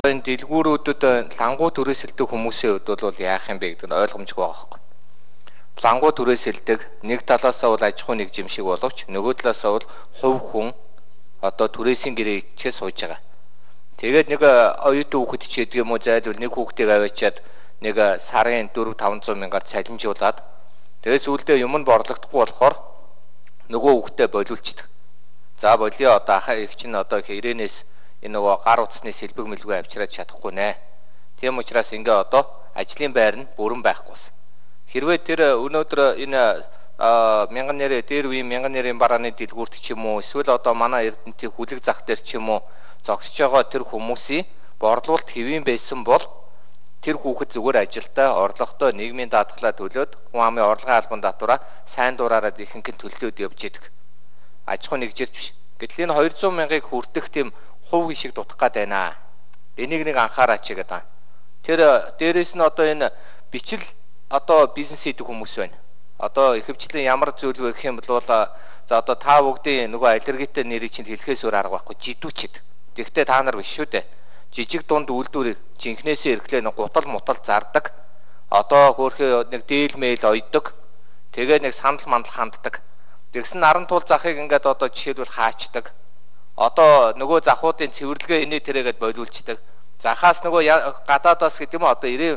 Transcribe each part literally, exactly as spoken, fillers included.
Энэ дэлгүүрүүдэд лангуу түрээсэлдэг хүмүүсийн хувьд бол яах юм бэ гэдэг нь ойлгомжгүй байгаа хэрэг. Лангуу түрээсэлдэг нэг талаасаа бол аж ахуй нэгжим шиг боловч нөгөө талаасаа бол хувь хүн одоо түрээсийн гэрээ ичээ сууж байгаа. Тэгээд нэг оюутан хүүхэд ч гэдэг юм уу зайлвал нэг хүүхдийг аваачаад нэг сарын дөрвөн таванзан мянгаар цалинжуулаад тэгээд сүүлдээ юм нь борлогдохгүй болохоор нөгөө хүүхдээ болиулчихдаг. За болио одоо ахаа их чинь одоо хэрээнээс энэ нөгөө гар утасны сэлбэг мэлгүй авчираад чадахгүй нэ. Тийм учраас ингээ одоо ажлын байр нь бүрэн байхгүйс. Хэрвээ тэр өнөөдөр энэ мянган нэрэ дээр үе мянган нэрийн барааны дэлгүүрт ч юм уу эсвэл одоо манай Эрдэнэтийн хүлэг зах дээр ч юм уу зогсож байгаа тэр хүмүүсийн борлуулалт хэвэн байсан бол тэр хүүхэд зүгээр ажилдаа орлоготой нийгмийн даатгалаа төлөөд хүн амын орлогын албан татвараа сайн дураараад ихэнх нь төлөөд явж идэг. Аж ахуй нэгжилж биш. Гэтэл энэ хоёр зуун мянгаыг хүртэх тийм хувь шиг дутах гээд байна. Энийг нэг анхаараач гэдэг. Тэр дээрэс нь одоо энэ бичил одоо бизнес хийдэг хүмүүс байна. Одоо ихэвчлэн ямар зүйл вэ гэх юм бол за одоо та бүгдийн нөгөө аллергитэй нэрийг чинь хэлхээс өөр арга байхгүй жидүүчэд. Тэгвэл та нар биш шүү дээ. Жижиг дунд үйлдвэр жинхнээсээ эрхлээ нэг гутал мутал зардаг. Одоо хөөхөө нэг дээл мэйл ойдог. Тэгээ нэг сандал мандал ханддаг. Тэгсэн наран туул захыг ингээд одоо жишээлбэл хаачдаг. Одоо нөгөө захуудын цэвэрлэгээ энийг тэрэгэд болиулцдаг. Захаас нөгөө гадаадаас гэдэг юм одоо ирээ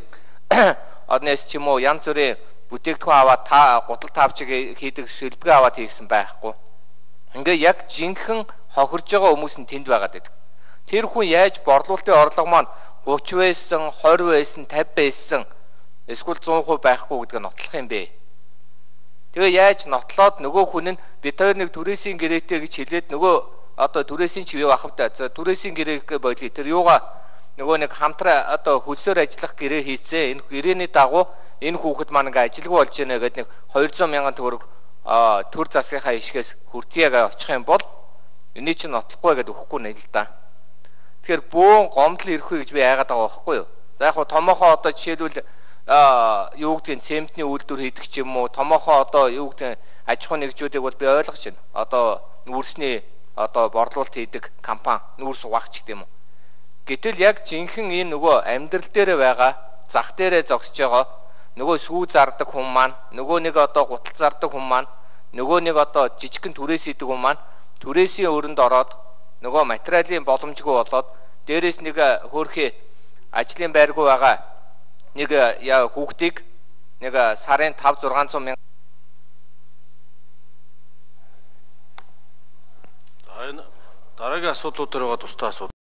однес ч юм уу янз бүрийн бүтээгдэхүүн аваад та гутал тавчиг хийдэг сэлбэг аваад хийгсэн байхгүй. Ингээ яг жинхэнэ хохирж байгаа хүмүүс нь тэнд байгаад байдаг. Тэр хүн яаж борлуулалтын орлого маань гучин байсан, хорь байсан, тавь байсан эсвэл зуун хувь байхгүй гэдгийг нотлох юм бэ. Тэгээ яаж нотлоод нөгөө хүн нь бид хоёр нэг түрээсийн гэрээтэй гэж хэлээд нөгөө одоо түрээсийн чив юу ахвтай за түрээсийн гэрээ болий тэр юугаа нөгөө нэг хамтраа одоо хөлсөөр ажиллах гэрээ хийцээ энэ гэрээний дагуу энэ хүүхэд маань ингээ ажилгүй болж байна гэдэг нэг хоёр зуун мянган төгрөг төр засгийнхаа ишгээс хүртьяага очих юм бол энийг чинь нотлохгүй гэдэг өгөхгүй нэ л да. Тэгэхээр бөөн гомдол ирэхгүй гэж би яагаад байгаа байхгүй юу? За яг хуу томоохоо одоо жишээлбэл юу гэдгийг цементний үйлдвэр хийдэг ч юм уу томоохоо одоо юу гэдгийг аж ахуй нэгжүүдийг бол би ойлгож байна. Одоо нүүрсний одоо борлуулалт хийдэг компани нүүрс угаагч гэдэг юм уу. Гэтэл яг жинхэнэ энэ нөгөө амьдрал дээр байгаа зах дээрээ зогсож байгаа нөгөө сүү зардаг хүн маань нөгөө нэг одоо гутал зардаг хүн маань нөгөө нэг одоо жижигхэн түрээс идэг хүн маань түрээсийн өрөнд ороод нөгөө материалын боломжгүй болоод дээрээс нэг хөөрхий ажлын байргүй байгаа нэг яа хүүхдийг нэг сарын таван зургаан зуун мянга дараагийн асуудлууд дээр байгаа тусдаа асуудал